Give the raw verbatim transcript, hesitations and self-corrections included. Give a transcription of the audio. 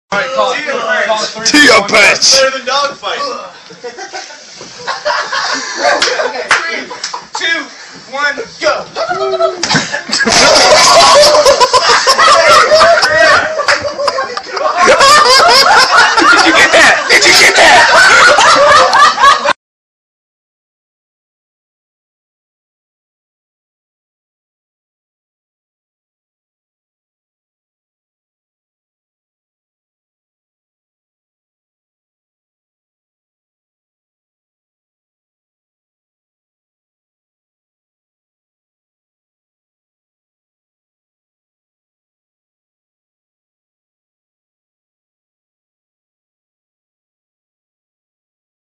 Alright, call it. Call it three. Tia Patch! Better than dog fight. Okay, three, two, one, go!